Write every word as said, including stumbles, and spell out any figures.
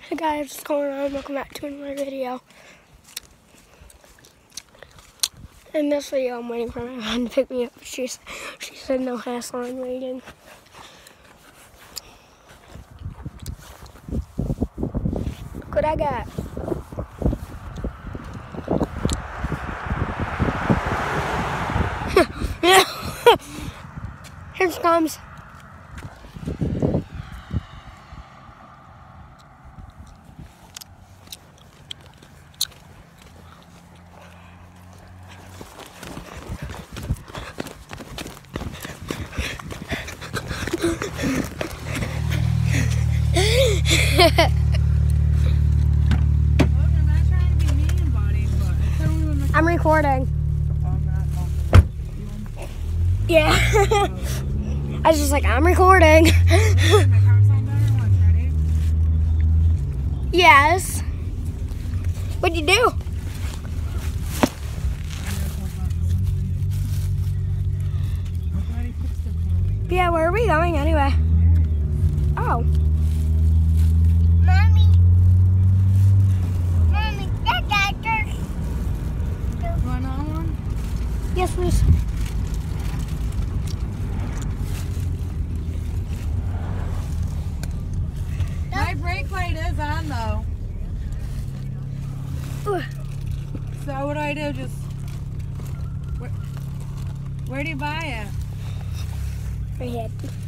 Hey guys, what's going on? Welcome back to another video. In this video, I'm waiting for my mom to pick me up. She's, she said no hassle, I'm waiting. Look what I got. Here she comes. I'm recording. Yeah. I was just like, I'm recording. Yes. What'd you do? Yeah, where are we going anyway? Oh. Mommy. Mommy, that doctor. You want another one? Yes, please. My brake light is on though. Ooh. So what do I do? Just where, where do you buy it? Right here.